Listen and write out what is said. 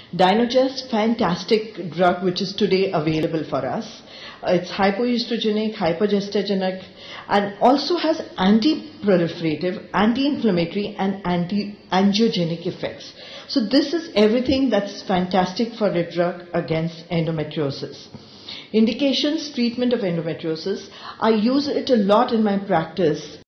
Dynogest, fantastic drug which is today available for us. It's hypoestrogenic, hypergestogenic, and also has anti-proliferative, anti-inflammatory and anti-angiogenic effects. So this is everything that's fantastic for a drug against endometriosis. Indications, treatment of endometriosis. I use it a lot in my practice